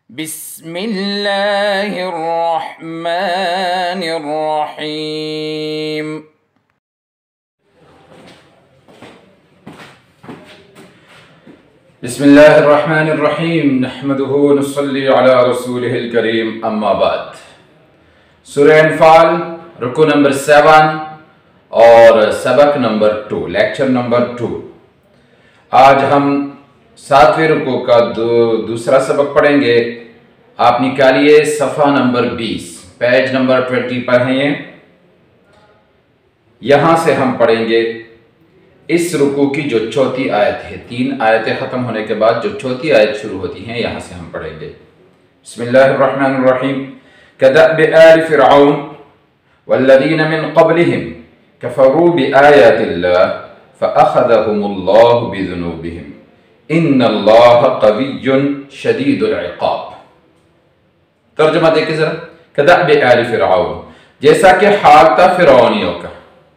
بسم اللہ الرحمن الرحیم۔ بسم اللہ الرحمن الرحیم نحمده ونصلی علی رسولہ الکریم اما بعد۔ سورہ انفال رکو نمبر 7 اور سبق نمبر 2، لیکچر نمبر 2۔ آج ہم 7ویں رکو کا دوسرا سبق پڑھیں گے۔ آپ نکالیے صفحہ نمبر 20، پیج نمبر 20 پر ہیں۔ یہاں سے ہم پڑھیں گے اس رکوع کی جو چوتھی آیت ہے۔ 3 آیتیں ختم ہونے کے بعد جو چوتھی آیت شروع ہوتی ہیں یہاں سے ہم پڑھیں گے۔ بسم اللہ الرحمن الرحیم۔ كدأب آل فرعون والذین من قبلهم كفروا بآیات اللہ فأخذهم اللہ بذنوبهم ان اللہ قوی شدید العقاب۔ ترجمہ دیکھیں ذرا۔ كدأب آل فرعون، جیسا کہ حال تھا فرعونیوں کا،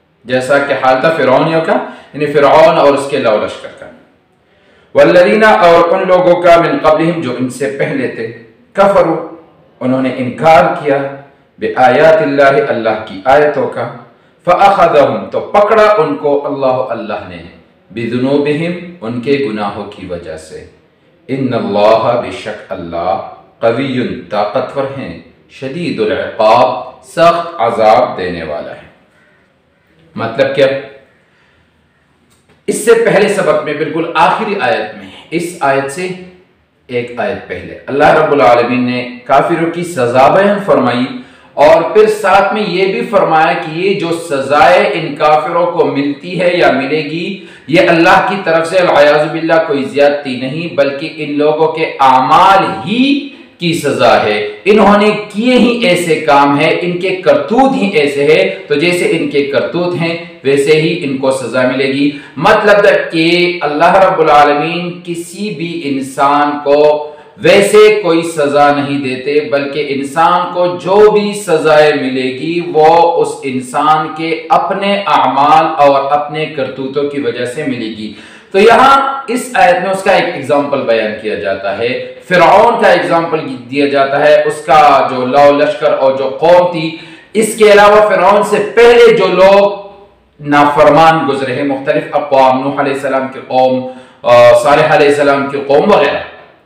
یعنی فرعون اور اس کے لو لشکر کا۔ والذین، اور ان لوگوں کا، من قبلہم، جو ان سے پہلے تھے، کفروا، انہوں نے انکار کیا، بآیات اللہ، اللہ کی آیتوں کا، فأخذہم، تو پکڑا ان کو اللہ نے، بذنوبہم، ان کے گناہوں کی وجہ سے، ان اللہ، بے شک اللہ، قوی، طاقتور ہیں، شدید العقاب، سخت عذاب دینے والا ہے۔ مطلب کیا؟ اس سے پہلے سبق میں، بالکل آخری آیت میں، اس آیت سے ایک آیت پہلے اللہ رب العالمین نے کافروں کی سزا بیان فرمائی، اور پھر ساتھ میں یہ بھی فرمایا کہ یہ جو سزائے ان کافروں کو ملتی ہے یا ملے گی، یہ اللہ کی طرف سے والعیاذ باللہ کوئی زیادتی نہیں، بلکہ ان لوگوں کے اعمال ہی کی سزا ہے۔ انہوں نے کیے ہی ایسے کام ہے، ان کے کرتوت ہی ایسے ہیں، تو جیسے ان کے کرتوت ہیں ویسے ہی ان کو سزا ملے گی۔ مطلب کہ اللہ رب العالمین کسی بھی انسان کو ویسے کوئی سزا نہیں دیتے، بلکہ انسان کو جو بھی سزائے ملے گی وہ اس انسان کے اپنے اعمال اور اپنے کرتوتوں کی وجہ سے ملے گی۔ تو یہاں اس آیت میں اس کا ایک ایگزامپل بیان کیا جاتا ہے، فرعون کا ایگزامپل دیا جاتا ہے، اس کا جو لو لشکر اور جو قوم تھی۔ اس کے علاوہ فرعون سے پہلے جو لوگ نافرمان گزرے ہیں، مختلف اقوام، نوح علیہ السلام کی قوم، صالح علیہ السلام کی قوم وغیرہ۔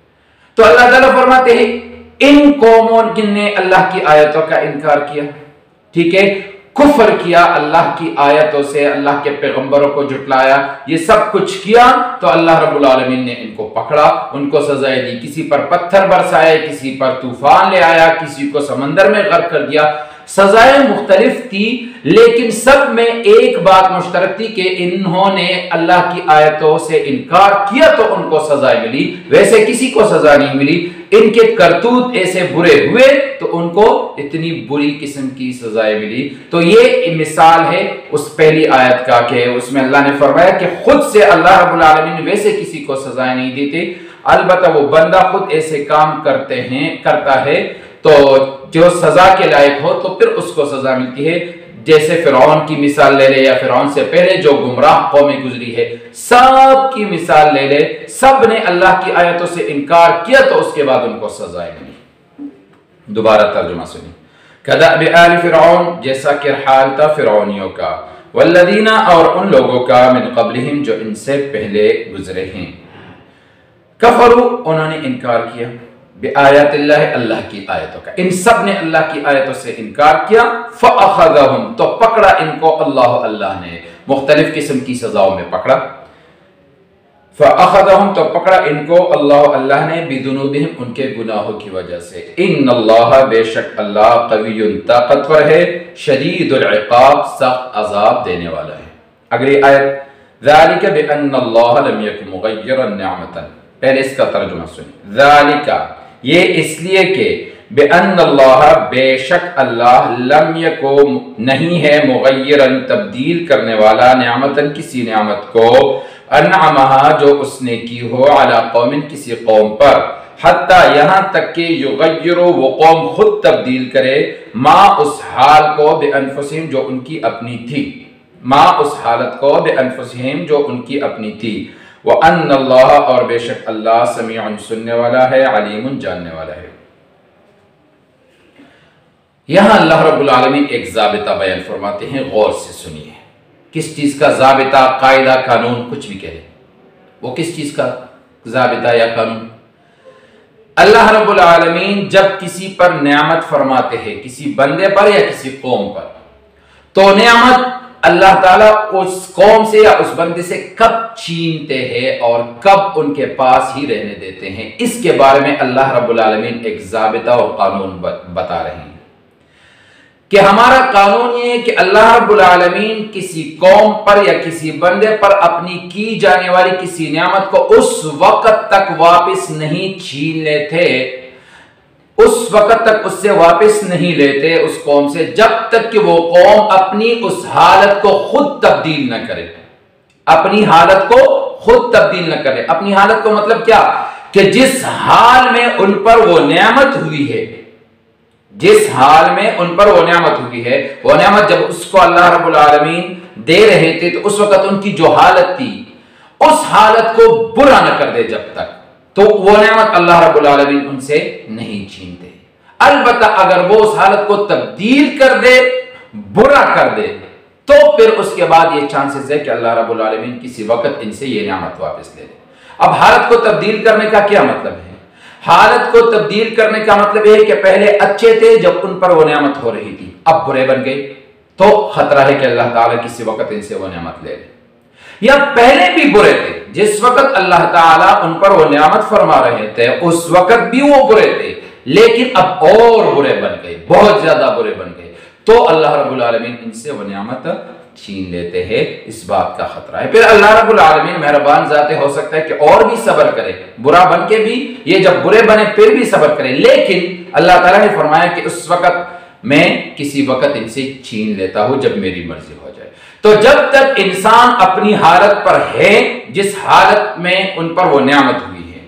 تو اللہ تعالیٰ فرماتے ہیں ان قوموں نے اللہ کی آیتوں کا انکار کیا، ٹھیک ہے، کفر کیا اللہ کی آیتوں سے، اللہ کے پیغمبروں کو جھٹلایا، یہ سب کچھ کیا، تو اللہ رب العالمین نے ان کو پکڑا، ان کو سزائے دی، کسی پر پتھر برسائے، کسی پر طوفان لے آیا، کسی کو سمندر میں غرق کر دیا۔ سزائیں مختلف تھی، لیکن سب میں ایک بات مشترک تھی کہ انہوں نے اللہ کی آیتوں سے انکار کیا تو ان کو سزائے ملی، ویسے کسی کو سزا نہیں ملی۔ ان کے کرتوت ایسے برے ہوئے تو ان کو اتنی بری قسم کی سزائے ملی۔ تو یہ مثال ہے اس پہلی آیت کا کہ اس میں اللہ نے فرمایا کہ خود سے اللہ رب العالمین ویسے کسی کو سزائے نہیں دیتے، البتہ وہ بندہ خود ایسے کام کرتا ہے تو جو سزا کے لائق ہو تو پھر اس کو سزا ملتی ہے۔ جیسے فرعون کی مثال لے لے، یا فرعون سے پہلے جو گمراہ قومیں گزری ہے، سب کی مثال لے لے، سب نے اللہ کی آیتوں سے انکار کیا تو اس کے بعد ان کو سزائے ملی۔ دوبارہ ترجمہ سنیں۔ کدأب آل فرعون، جیسا کہ حال تھا فرعونیوں کا، والذین، اور ان لوگوں کا، من قبلہم، جو ان سے پہلے گزرے ہیں، کفروا، انہوں نے انکار کیا، بآیات اللہ، اللہ کی آیتوں کا، ان سب نے اللہ کی آیتوں سے انکار کیا، فأخذہم، تو پکڑا ان کو اللہ نے، مختلف قسم کی سزاؤں میں پکڑا، فأخذہم، تو پکڑا ان کو اللہ نے، بذنوبہم، ان کے گناہوں کی وجہ سے، ان اللہ، بے شک اللہ، قوی، طاقتور ہے، شدید العقاب، سخت عذاب دینے والا ہے۔ اگلی آیت، ذالک بأن اللہ لم یک مغیرا نعمتا، پہلے اس کا ترجمہ سنیں۔ ذالک، یہ اس لیے کہ بأن اللہ، بے شک اللہ، لم یکو، نہیں ہے، مغیرن، تبدیل کرنے والا، نعمتن، کسی نعمت کو، انعمہا، جو اس نے کی ہو، علی قوم، کسی قوم پر، حتی، یہاں تک کہ یغیرو، وہ قوم خود تبدیل کرے، ما، اس حال کو، بانفسہم، جو ان کی اپنی تھی، ما، اس حالت کو، بانفسہم، جو ان کی اپنی تھی، وَأَنَّ اللَّهَ اور بے شک اللہ سمیع سننے والا ہے، علیم جاننے والا ہے۔ یہاں اللہ رب العالمین ایک ضابطہ بیان فرماتے ہیں، غور سے سنیے۔ کس چیز کا ضابطہ، قاعدہ، قانون، کچھ بھی کہے، وہ کس چیز کا ضابطہ یا قانون؟ اللہ رب العالمین جب کسی پر نعمت فرماتے ہیں، کسی بندے پر یا کسی قوم پر، تو نعمت اللہ تعالیٰ اس قوم سے یا اس بندے سے کب چھینتے ہیں اور کب ان کے پاس ہی رہنے دیتے ہیں، اس کے بارے میں اللہ رب العالمین ایک ضابطہ اور قانون بتا رہے ہیں کہ ہمارا قانون یہ ہے کہ اللہ رب العالمین کسی قوم پر یا کسی بندے پر اپنی کی جانے والی کسی نعمت کو اس وقت تک واپس نہیں چھین لیتے، اس وقت تک اس سے واپس نہیں لیتے اس قوم سے، جب تک کہ وہ قوم اپنی اس حالت کو خود تبدیل نہ کرے، اپنی حالت کو خود تبدیل نہ کرے۔ اپنی حالت کو مطلب کیا؟ کہ جس حال میں ان پر وہ نعمت ہوئی ہے، جس حال میں ان پر وہ نعمت ہوئی ہے، وہ نعمت جب اس کو اللہ رب العالمین دے رہے تھے تو اس وقت ان کی جو حالت تھی، اس حالت کو برا نہ کر دے جب تک، تو وہ نعمت اللہ رب العالمین ان سے نہیں چھینتے۔ البتہ اگر وہ اس حالت کو تبدیل کر دے، برا کر دے، تو پھر اس کے بعد یہ چانسز ہے کہ اللہ رب العالمین کسی وقت ان سے یہ نعمت واپس لے لے۔ اب حالت کو تبدیل کرنے کا کیا مطلب ہے؟ حالت کو تبدیل کرنے کا مطلب یہ ہے کہ پہلے اچھے تھے جب ان پر وہ نعمت ہو رہی تھی، اب برے بن گئے، تو خطرہ ہے کہ اللہ تعالیٰ کسی وقت ان سے وہ نعمت لے لے۔ یا پہلے بھی برے تھے، جس وقت اللہ تعالیٰ ان پر وہ نعمت فرما رہے تھے اس وقت بھی وہ برے تھے، لیکن اب اور برے بن گئے، بہت زیادہ برے بن گئے، تو اللہ رب العالمین ان سے وہ نعمت چھین لیتے ہیں، اس بات کا خطرہ ہے۔ پھر اللہ رب العالمین مہربان ذات ہو سکتا ہے کہ اور بھی صبر کرے، برا بن کے بھی، یہ جب برے بنے پھر بھی صبر کرے، لیکن اللہ تعالیٰ نے فرمایا کہ اس وقت میں کسی وقت ان سے چھین لیتا ہوں جب میری مرضی ہو جائے۔ تو جب تک انسان اپنی حالت پر ہے جس حالت میں ان پر وہ نعمت ہوئی ہے،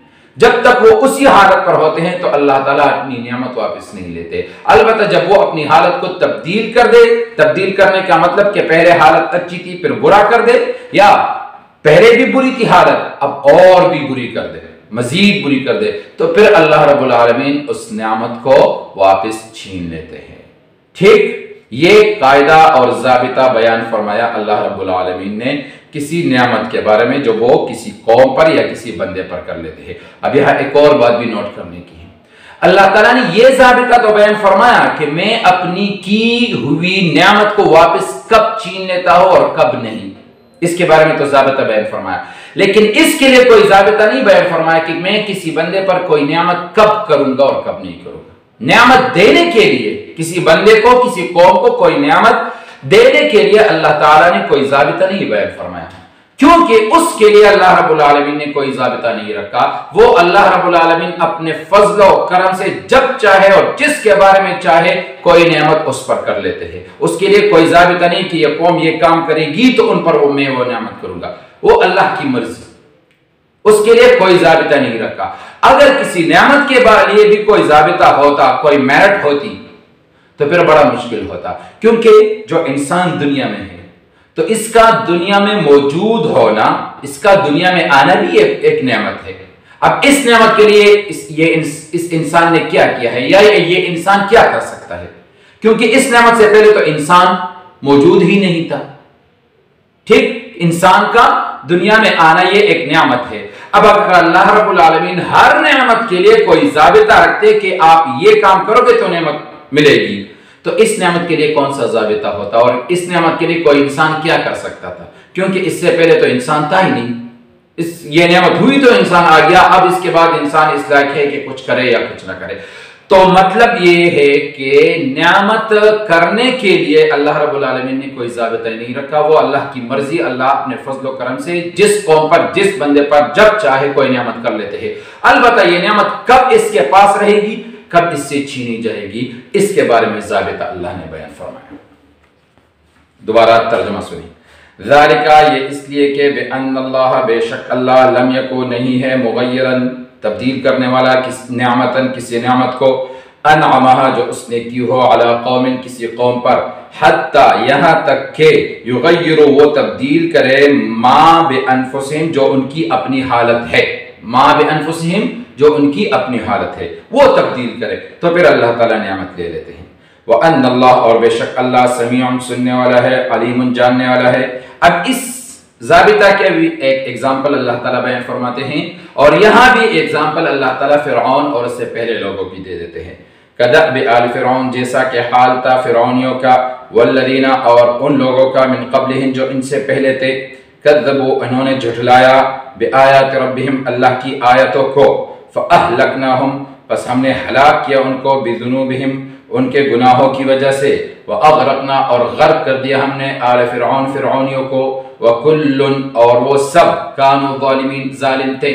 جب تک وہ اسی حالت پر ہوتے ہیں تو اللہ تعالیٰ اپنی نعمت واپس نہیں لیتے۔ البتہ جب وہ اپنی حالت کو تبدیل کر دے، تبدیل کرنے کا مطلب کہ پہلے حالت اچھی تھی پھر برا کر دے، یا پہلے بھی بری تھی حالت اب اور بھی بری کر دے، مزید بری کر دے، تو پھر اللہ رب العالمین اس نعمت کو واپس چھین لیتے ہیں۔ ٹھیک، یہ قاعدہ اور ضابطہ بیان فرمایا اللہ رب العالمین نے کسی نعمت کے بارے میں جو وہ کسی قوم پر یا کسی بندے پر کر لیتے ہیں۔ اب یہاں ایک اور بات بھی نوٹ کرنے کی ہے، اللہ تعالیٰ نے یہ ضابطہ تو بیان فرمایا کہ میں اپنی کی ہوئی نعمت کو واپس کب چھین لیتا ہوں اور کب نہیں، اس کے بارے میں تو ضابطہ بیان فرمایا، لیکن اس کے لیے کوئی ضابطہ نہیں بیان فرمایا کہ میں کسی بندے پر کوئی نعمت کب کروں گا اور کب نہیں کروں گا۔ نعمت دینے کے لیے کسی بندے کو، کسی قوم کو کوئی نعمت دینے کے لیے اللہ تعالیٰ نے کوئی ضابطہ نہیں بیان فرمایا، کیونکہ اس کے لیے اللہ رب العالمین نے کوئی ضابطہ نہیں رکھا۔ وہ اللہ رب العالمین اپنے فضل و کرم سے جب چاہے اور جس کے بارے میں چاہے کوئی نعمت اس پر کر لیتے ہیں، اس کے لیے کوئی ضابطہ نہیں کہ یہ قوم یہ کام کرے گی تو ان پر میں وہ نعمت کروں گا، وہ اللہ کی مرضی، اس کے لیے کوئی ضابطہ نہیں رکھا۔ اگر کسی نعمت کے لیے بھی کوئی ضابطہ ہوتا، کوئی میرٹ ہوتی، تو پھر بڑا مشکل ہوتا، کیونکہ جو انسان دنیا میں ہے تو اس کا دنیا میں موجود ہونا، اس کا دنیا میں آنا بھی ایک نعمت ہے۔ اب اس نعمت کے لیے اس انسان نے کیا کیا ہے، یا یہ انسان کیا کر سکتا ہے، کیونکہ اس نعمت سے پہلے تو انسان موجود ہی نہیں تھا۔ ٹھیک، انسان کا دنیا میں آنا یہ ایک نعمت ہے۔ اب اگر اللہ رب العالمین ہر نعمت کے لیے کوئی ضابطہ رکھتے کہ آپ یہ کام کرو گے تو نعمت ملے گی، تو اس نعمت کے لیے کون سا ضابطہ ہوتا، اور اس نعمت کے لیے کوئی انسان کیا کر سکتا تھا، کیونکہ اس سے پہلے تو انسان تھا ہی نہیں۔ یہ نعمت ہوئی تو انسان آ گیا، اب اس کے بعد انسان اس لائق ہے کہ کچھ کرے یا کچھ نہ کرے۔ تو مطلب یہ ہے کہ نعمت کرنے کے لیے اللہ رب العالمین نے کوئی ضابطہ نہیں رکھا، وہ اللہ کی مرضی، اللہ اپنے فضل و کرم سے جس قوم پر، جس بندے پر جب چاہے کوئی نعمت کر لیتے ہیں۔ البتہ یہ نعمت کب اس کے پاس رہے گی، کب اس سے چھینی جائے گی، اس کے بارے میں ضابطہ اللہ نے بیان فرمایا۔ دوبارہ ترجمہ سنیں۔ ذالکہ، یہ اس لیے کہ بِأَنَّ اللَّهَ، بے شک اللہ، لم یکو نہیں ہے، مغیرن تبدیل کرنے والا، کسی نعمت کو، انعمہا جو اس نے کی ہو علی قوم کسی قوم پر حتی یہاں تک کہ یغیروا وہ تبدیل کرے ما بانفسہم جو ان کی اپنی حالت ہے، ما بانفسہم جو ان کی اپنی حالت ہے وہ تبدیل کرے، تو پھر اللہ تعالیٰ نعمت لے لیتے ہیں۔ وَأَنَّ اللَّهَ اور بے شک اللہ سمیع سننے والا ہے، علیم جاننے والا ہے۔ اب اس ضابطہ کے بھی ایک ایگزامپل اللہ تعالیٰ بیان فرماتے ہیں، اور یہاں بھی ایگزامپل اللہ تعالیٰ فرعون اور اس سے پہلے لوگوں کی دے دیتے ہیں۔ کدأب آل فرعون جیسا کہ حال تھا فرعونیوں کا، والذین اور ان لوگوں کا من قبلہم جو ان سے پہلے تھے، کذبوا انہوں نے جھٹلایا بآیات ربہم اللہ کی آیتوں کو، فأہلکناہم پس ہم نے ہلاک کیا ان کو بذنوبہم ان کے گناہوں کی وجہ سے، وَأَغْرَقْنَا اور غرق کر دیا ہم نے آل فرعون فرعونیوں کو، وَكُلٌّ اور وہ سب کانوا ظالمین ظالم تھے۔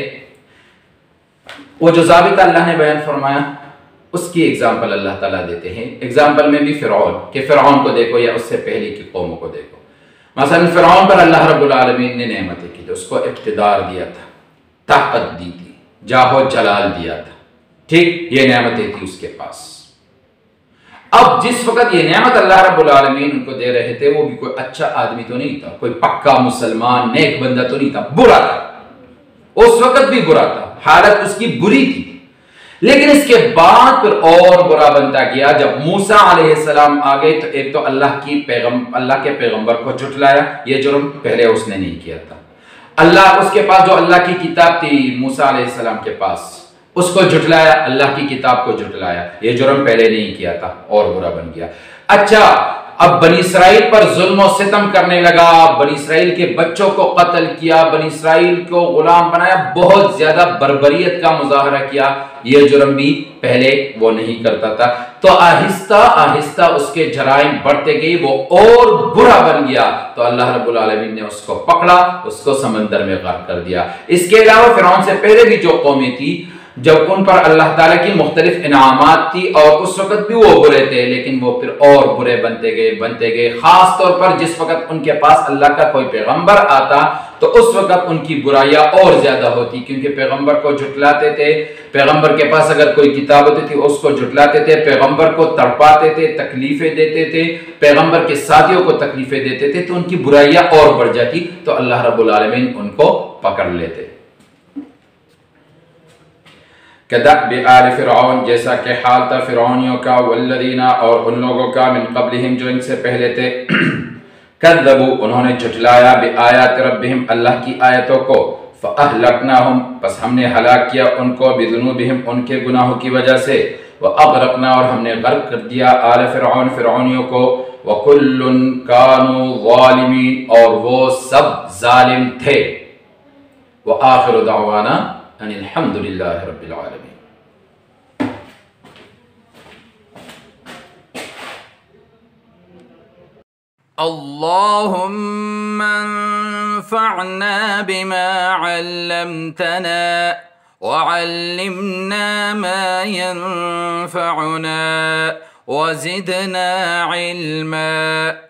وہ جو ضابطہ اللہ نے بیان فرمایا اس کی ایگزامپل اللہ تعالیٰ دیتے ہیں۔ ایگزامپل میں بھی فرعون کہ فرعون کو دیکھو یا اس سے پہلے کی قوموں کو دیکھو۔ مثلا فرعون پر اللہ رب العالمین نے نعمتیں کی، اس کو اقتدار دیا تھا، طاقت دی تھی، جاہ و جلال دیا تھا، ٹھیک یہ نعمتیں تھی اس کے پاس۔ اب جس وقت یہ نعمت اللہ رب العالمین ان کو دے رہے تھے وہ بھی کوئی اچھا آدمی تو نہیں تھا، کوئی پکا مسلمان نیک بندہ تو نہیں تھا، برا تھا، اس وقت بھی برا تھا، حالت اس کی بری تھی۔ لیکن اس کے بعد پھر اور برا بنتا گیا جب موسیٰ علیہ السلام آ گئے، تو ایک تو اللہ کے پیغمبر کو جھٹلایا، یہ جرم پہلے اس نے نہیں کیا تھا۔ اللہ اس کے پاس جو اللہ کی کتاب تھی موسیٰ علیہ السلام کے پاس اس کو جھٹلایا، اللہ کی کتاب کو جھٹلایا، یہ جرم پہلے نہیں کیا تھا اور برا بن گیا۔ اچھا اب بنی اسرائیل پر ظلم و ستم کرنے لگا، بنی اسرائیل کے بچوں کو قتل کیا، بنی اسرائیل کو غلام بنایا، بہت زیادہ بربریت کا مظاہرہ کیا، یہ جرم بھی پہلے وہ نہیں کرتا تھا۔ تو آہستہ آہستہ اس کے جرائم بڑھتے گئی، وہ اور برا بن گیا، تو اللہ رب العالمین نے اس کو پکڑا، اس کو سمندر میں غرق کر دیا۔ اس کے علاوہ فرعون سے پہلے بھی جو قومیں تھی جب ان پر اللہ تعالیٰ کی مختلف انعامات تھی اور اس وقت بھی وہ برے تھے، لیکن وہ پھر اور برے بنتے گئے، خاص طور پر جس وقت ان کے پاس اللہ کا کوئی پیغمبر آتا تو اس وقت ان کی برائیاں اور زیادہ ہوتی، کیونکہ پیغمبر کو جھٹلاتے تھے، پیغمبر کے پاس اگر کوئی کتاب ہوتی تھی اس کو جھٹلاتے تھے، پیغمبر کو تڑپاتے تھے، تکلیفیں دیتے تھے، پیغمبر کے ساتھیوں کو تکلیفیں دیتے تھے، تو ان کی برائیاں اور بڑھ جاتی، تو اللہ رب العالمین ان کو پکڑ لیتے۔ کدأب آل فرعون جیسا کہ حال تھا فرعونیوں کا، والذین اور ان لوگوں کا من قبلہم جو ان سے پہلے تھے، کذبوا انہوں نے جھٹلایا بآیات ربہم اللہ کی آیتوں کو، فأہلکناہم پس ہم نے ہلاک کیا ان کو بذنوبہم ان کے گناہوں کی وجہ سے، وأغرقنا اور ہم نے غرق کر دیا آل فرعون فرعونیوں کو، وکل کانوا ظالمین اور وہ سب ظالم تھے۔ وآخر دعوانا ان الحمد للہ رب العالمین۔ اللهم انفعنا بما علمتنا وعلمنا ما ينفعنا وزدنا علما۔